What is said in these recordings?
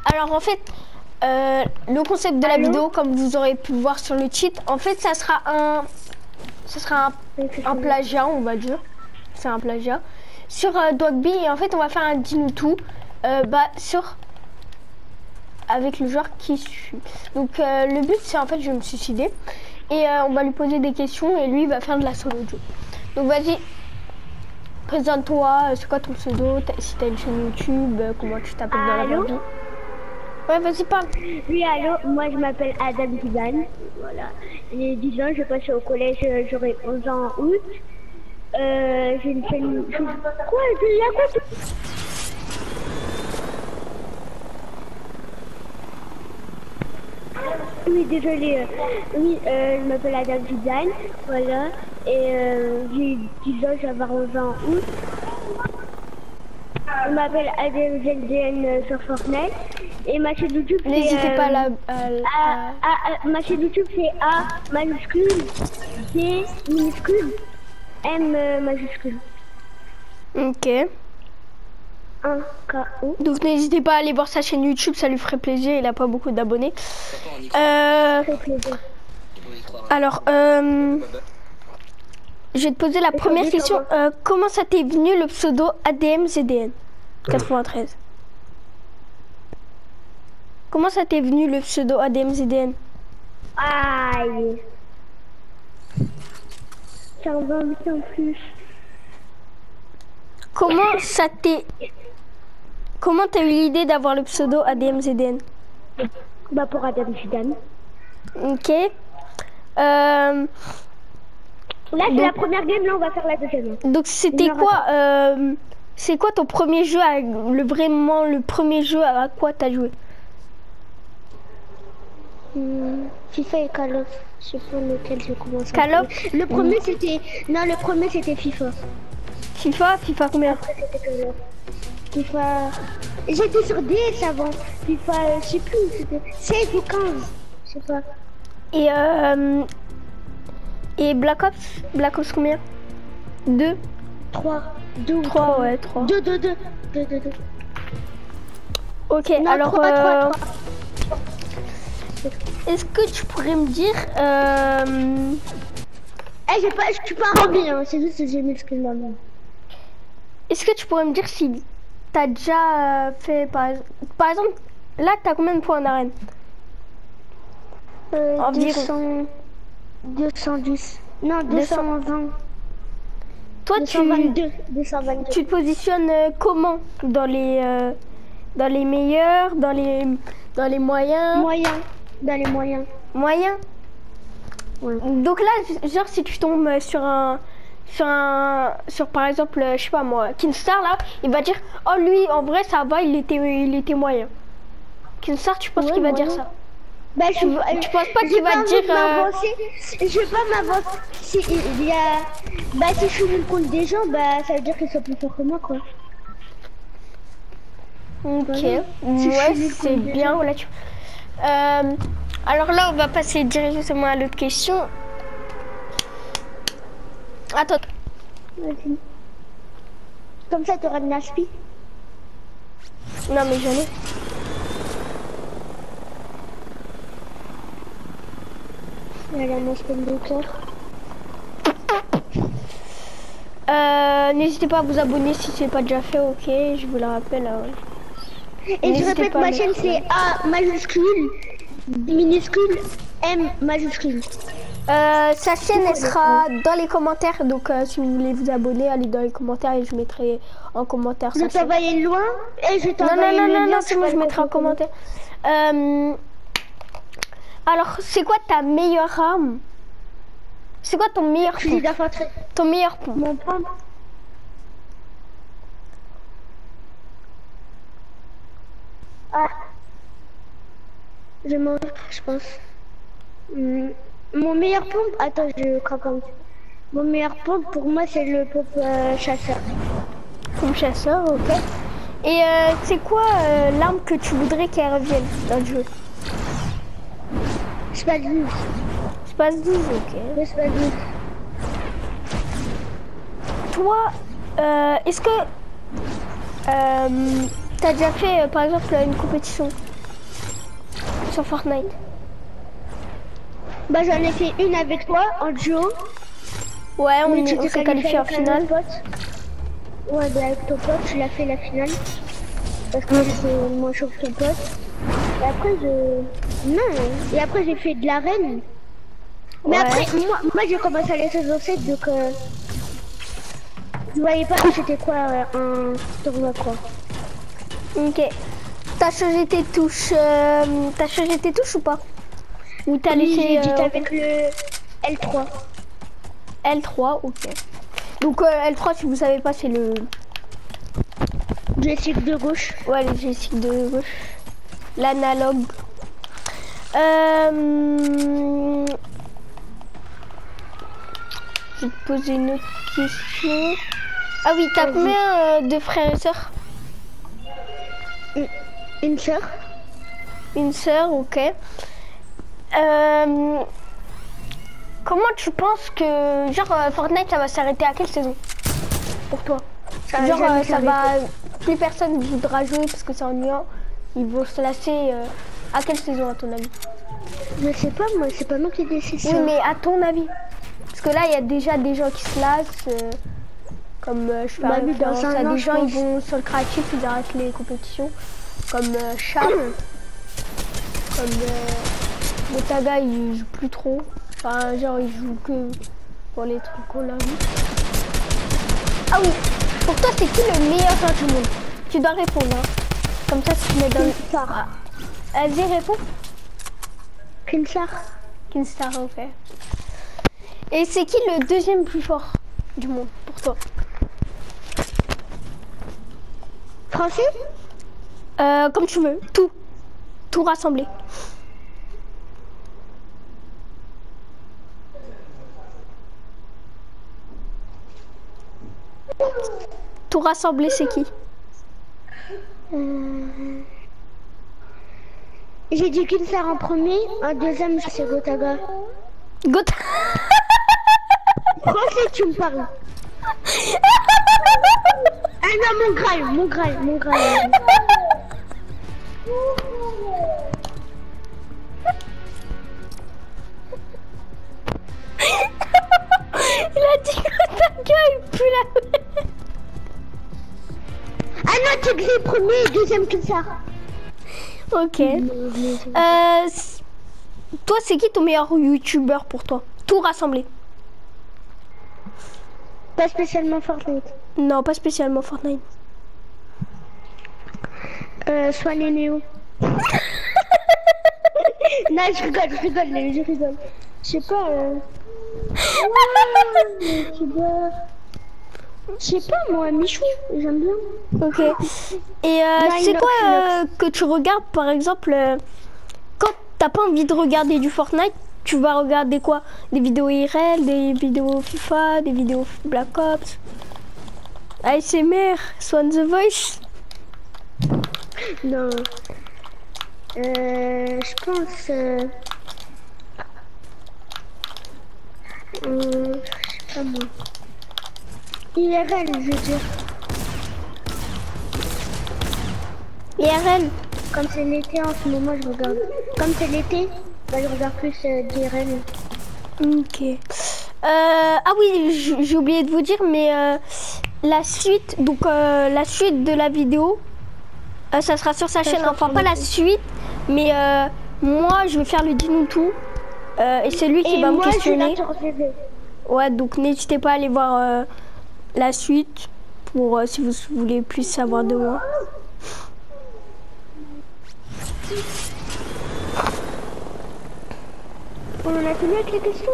Alors en fait, le concept de la vidéo, comme vous aurez pu voir sur le cheat, en fait, ça sera un plagiat, on va dire. C'est un plagiat sur Dogby et en fait, on va faire un dis-nous tout sur avec le joueur qui suit. Donc le but, c'est en fait, je vais me suicider et on va lui poser des questions et lui, il va faire de la solo joue. Donc vas-y. Présente-toi, c'est quoi ton pseudo, si t'as une chaîne YouTube, comment tu t'appelles dans la vraie vie. Ouais, vas-y, parle. Oui, allô, moi je m'appelle Adam Zidane. Voilà. J'ai 10 ans, je passe au collège, j'aurai 11 ans en août. J'ai une chaîne. Quoi? Il y a quoi? Oui, désolé. Oui, je m'appelle Adam Zidane. Voilà. Et j'ai 10 ans, je vais avoir 11 ans en août. Je m'appelle Adam Zidane sur Fortnite. Et ma chaîne YouTube c'est... N'hésitez pas ma chaîne YouTube c'est A majuscule, D minuscule, M majuscule. Ok. 1KO. Donc n'hésitez pas à aller voir sa chaîne YouTube, ça lui ferait plaisir, il a pas beaucoup d'abonnés. Alors, je vais te poser la première question. Comment ça t'est venu le pseudo ADMZDN 93? Comment ça t'est venu le pseudo ADMZDN? Aïe. Ça en va vite en plus. Comment ça t'est... Comment t'as eu l'idée d'avoir le pseudo ADMZDN? Bah pour Adam Zidane. Ok. Là c'est la première game, là on va faire la deuxième. Donc c'était quoi c'est quoi ton premier jeu, vraiment le premier jeu à quoi t'as joué? FIFA et Call of, je sais pas lequel j'ai commencé. Call of. Le premier c'était... Non, le premier c'était FIFA. FIFA combien? Après c'était Call of. FIFA... J'étais sur DS avant. FIFA, je sais plus, c'était 16 ou 15. Je sais pas. Et Black Ops combien? 2 3. 2 ou 3, ouais, 3. 2. Ok, non, alors... 3. Est-ce que tu pourrais me dire... je suis pas rempli, hein. C'est juste que j'ai mis le skin là-bas. Est-ce que tu pourrais me dire si t'as déjà fait... Par exemple, là, t'as combien de points en arène? 210. Non, 220. Toi, 222. Tu te positionnes comment? Dans les meilleurs, dans les moyens? Dans les moyens. Moyens? Ouais. Donc là, genre si tu tombes sur par exemple, je sais pas moi, Kinstar là, il va dire, oh lui, en vrai ça va, il était moyen. Kinstar, tu penses qu'il va dire ça? Bah, tu penses pas qu'il va dire... Je vais pas m'avancer. Si je suis nul contre des gens, bah ça veut dire qu'ils sont plus forts que moi, quoi. Ok, ouais, c'est bien. Alors là, on va passer directement à l'autre question. Attends. Vas-y. Comme ça, tu auras de l'aspi. Non, mais j'en ai. N'hésitez pas à vous abonner si c'est pas déjà fait, ok, je vous le rappelle. Et je répète, ma chaîne c'est A majuscule, minuscule, M majuscule. Sa chaîne elle sera dans les commentaires, donc si vous voulez vous abonner, allez dans les commentaires et je mettrai en commentaire. Je t'envoyer loin et je t'envoyer non, c'est moi je mettrai en commentaire. Alors, c'est quoi ta meilleure arme? C'est quoi ton meilleur pont? Ton meilleur pont? Mon pont. Je pense. Mon meilleur pompe, attends, je crois comme ça. Mon meilleur pompe pour moi c'est le pompe chasseur. Pompe chasseur, ok. Et c'est quoi l'arme que tu voudrais qu'elle revienne dans le jeu? Space 12. Space 12, ok. Space 12. Toi, est-ce que t'as déjà fait par exemple une compétition sur Fortnite? Bah j'en ai fait une avec toi en duo. Ouais, on Tu t'es s'est qualifié en avec un autre finale. pote. Ouais, bah avec ton pote, tu l'as fait la finale. Parce que j'étais moins chaud que ton pote. Et après, non. Et après, j'ai fait de l'arène. Mais Ouais. après, moi j'ai commencé à la saison 7, donc je voyais pas que c'était quoi un tournoi quoi. Ok. T'as changé tes touches. T'as changé tes touches ou pas? Ou t'as Oui, laissé j'ai dit avec le L3. L3, ok. Donc L3, si vous savez pas, c'est le... Joystick de gauche. Ouais, le joystick de gauche. L'analogue. Je vais te poser une autre question. Ah oui, t'as combien de frères et sœurs? Une sœur. Une sœur, ok. Comment tu penses que genre Fortnite ça va s'arrêter à quelle saison pour toi? Genre ça va, plus personne voudra jouer parce que c'est ennuyant. Ils vont se lasser à quelle saison à ton avis? Je sais pas moi, c'est pas moi qui décide ça. Oui mais à ton avis? Parce que là il y a déjà des gens qui se lassent. Comme je fais référence à des gens, ils vont sur le créatif, ils arrêtent les compétitions. Comme Cham, comme Motaga, il joue plus trop. Enfin, genre, il joue que pour les trucs qu'on a vu. Ah oui, pour toi, c'est qui le meilleur joueur du monde? Tu dois répondre, hein. Comme ça, si tu mets dans le... Kinstar. Vas-y, réponds. Kinstar. Kinstar, ok. Et c'est qui le deuxième plus fort du monde pour toi? Français? Comme tu veux, tout rassemblé. Tout rassemblé, c'est qui? J'ai dit Kinstar en premier, en deuxième c'est Gotaga. Gotaga. Français, tu me parles. Ah non, mon Graal. Il a dit Gotaga, il pue la merde. Ah non, tu dis premier, deuxième Kinstar. Ok. Toi, c'est qui ton meilleur youtubeur pour toi? Tout rassemblé. Pas spécialement Fortnite. Non, pas spécialement Fortnite. Swan et Néo. Non, je rigole. Je sais pas. Je sais pas moi, Michou, j'aime bien. Ok. Et c'est quoi que tu regardes par exemple quand t'as pas envie de regarder du Fortnite, tu vas regarder quoi? Des vidéos IRL, des vidéos FIFA, des vidéos Black Ops, ASMR, Swan the Voice? Non. Je pense. Je sais pas moi. IRL, je veux dire. IRL? Comme c'est l'été en ce moment, je regarde. Comme c'est l'été, bah, je regarde plus d'IRL. Ok. Ah oui, j'ai oublié de vous dire, mais la suite, donc la suite de la vidéo, ça sera sur sa chaîne. Enfin, pas la suite, mais moi, je vais faire le dis-nous tout. Et c'est lui qui va me questionner. Ouais, donc n'hésitez pas à aller voir la suite pour si vous voulez plus savoir de moi. On en a fini avec les questions?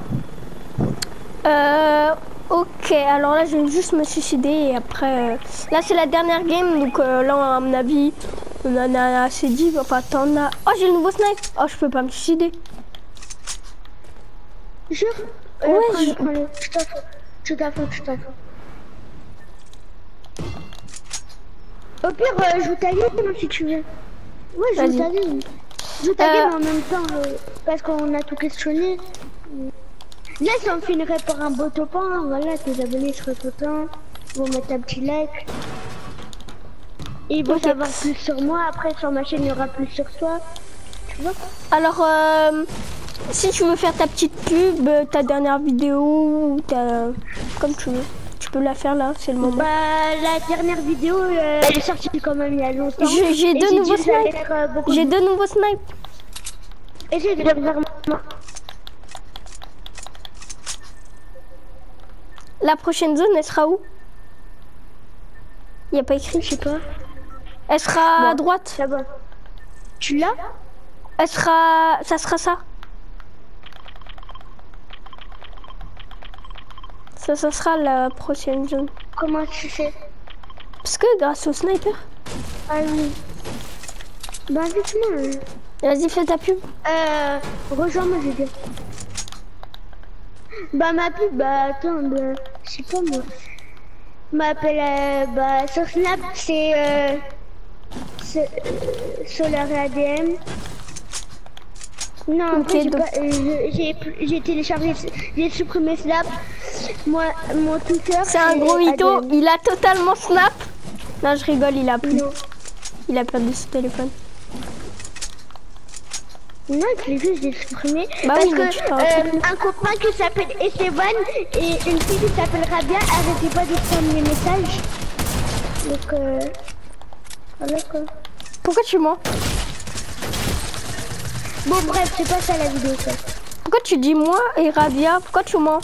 Ok, alors là je vais juste me suicider et après là c'est la dernière game, donc là à mon avis on en a assez dit. Enfin t'en as... Oh, j'ai le nouveau snipe. Oh, je peux pas me suicider. Jure? Ouais, prends-le. Je t'en fous. Au pire, joue ta game si tu veux. Ouais, joue ta game. Joue ta game en même temps, parce qu'on a tout questionné. Là, si on finirait par un beau top 1, voilà, tes abonnés seraient contents. Ils vont mettre un petit like. Et ils vont savoir plus sur moi. Après, sur ma chaîne, il y aura plus sur toi. tu vois. Alors, si tu veux faire ta petite pub, ta dernière vidéo, comme tu veux, tu peux la faire là, c'est le moment. Bah, la dernière vidéo, elle est sortie quand même il y a longtemps. J'ai deux nouveaux snipes. J'ai deux nouveaux snipes. Essaye de le faire maintenant. La prochaine zone, elle sera où? Il n'y a pas écrit. Je sais pas. Elle sera à droite. Ça va. Tu l'as? Elle sera... Ça sera ça. Ça sera la prochaine zone. Comment tu sais? Parce que grâce au sniper. Ah oui. Bah vite-moi. Vas-y, fais ta pub. Rejoins-moi, j'ai dit. Bah ma pub, bah attends, bah, je sais pas moi. M'appelle, bah sur Snap, c'est Solar ADM. Non, Okay, donc... j'ai téléchargé, j'ai supprimé Snap. Moi, mon Twitter. C'est un gros mytho, il a totalement Snap. Non, je rigole, il a plus. Non. Il a perdu son téléphone. Non, je l'ai vu, je l'ai supprimé. Bah parce oui, que un copain qui s'appelle Esteban et une fille qui s'appelle Rabia arrêtez pas de prendre mes messages. Donc voilà quoi. Pourquoi tu mens? Bon bref, c'est pas ça la vidéo ça. Pourquoi tu dis moi et Rabia? Pourquoi tu mens?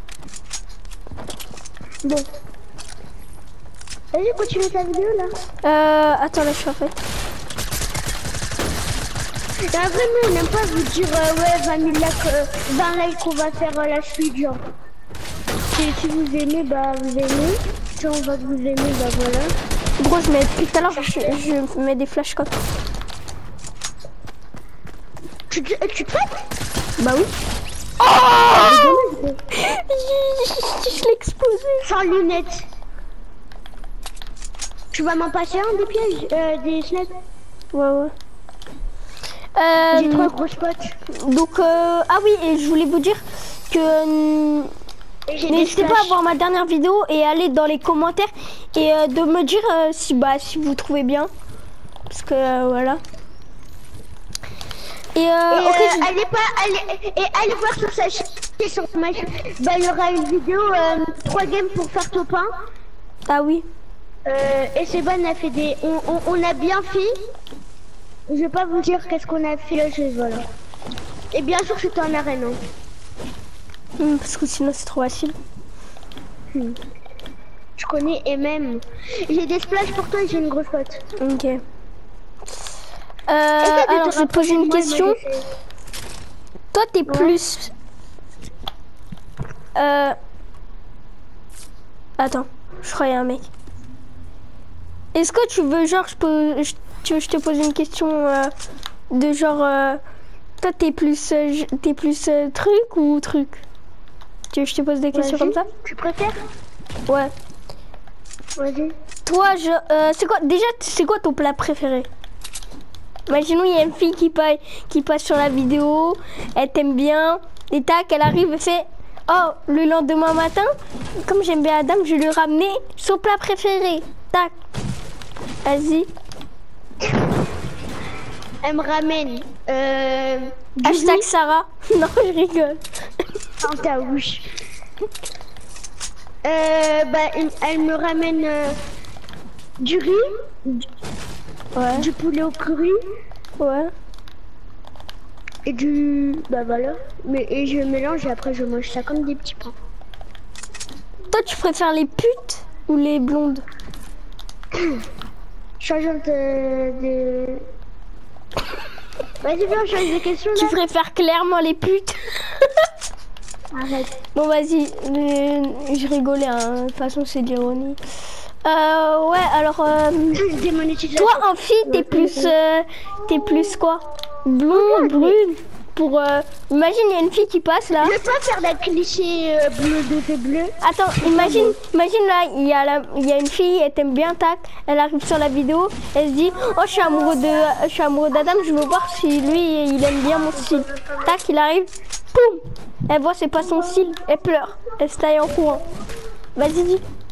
Bon. Vas-y, continue ta vidéo là. Attends, là je suis en fait. Là, vraiment, on n'aime pas vous dire ouais 20 000 likes, 20 likes on va faire la suite genre. Si vous aimez, bah vous aimez. Si on va vous aimer, bah voilà. Gros, je mets depuis tout à l'heure, je mets des flash codes. Tu prêtes? Bah oui. Oh je l'ai explosé. Sans lunettes. Tu vas m'en passer un des pièges, des snipes? Ouais, ouais. J'ai 3 gros spots. Donc, ah oui, et je voulais vous dire que n'hésitez pas à voir ma dernière vidéo et aller dans les commentaires et de me dire si vous trouvez bien. Parce que voilà. Et allez voir sur sa chaîne, sur ma chaîne. Bah, il y aura une vidéo 3 games pour faire top 1. Ah oui. Et c'est bon, on a fait des. On a bien fait. Je vais pas vous dire qu'est-ce qu'on a fait là, voilà. Et bien sûr, c'était en arène. Parce que sinon, c'est trop facile. Je connais et même. J'ai des splashes pour toi et j'ai une grosse pote. Ok. Alors, je vais te poser une question. Toi, t'es plus... Attends, je crois qu'il y a un mec. Est-ce que tu veux, genre, je te pose une question de genre... toi, t'es plus truc ou truc? Tu veux que je te pose des questions comme ça? Tu préfères? Ouais. Vas-y. Toi, c'est quoi, déjà, c'est quoi ton plat préféré? Imaginons, il y a une fille qui passe sur la vidéo, elle t'aime bien, et tac, elle arrive et fait... Oh, le lendemain matin, comme j'aime bien Adam, je lui ramener son plat préféré. Tac. Vas-y. Elle me ramène. Hashtag Sarah. Non, je rigole. Dans ta bouche. Elle me ramène du riz. Ouais. Du poulet au curry. Ouais. Et du... Bah voilà. Et je mélange et après je mange ça comme des petits pains. Toi, tu préfères les putes ou les blondes? Changeons de... Vas-y, viens, on change de question là. Tu préfères clairement les putes? Arrête. Bon, vas-y. Je rigolais, hein. De toute façon, c'est de l'ironie. Ouais, alors... toi, en fille, t'es plus quoi? Blonde, brune? Pour... imagine, il y a une fille qui passe, là. Je vais pas faire la cliché bleu de tes bleus. Attends, imagine là, il y a une fille, elle t'aime bien, tac. Elle arrive sur la vidéo, elle se dit, oh, je suis amoureux d'Adam, je veux voir si lui, il aime bien mon style. Tac, il arrive, poum. Elle voit, c'est pas son style, elle pleure. Elle se taille en courant. Vas-y, dis.